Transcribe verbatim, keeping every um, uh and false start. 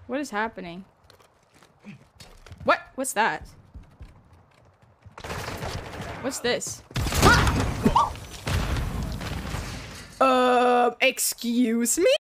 What is happening? What? What's that? What's this? Uh, excuse me?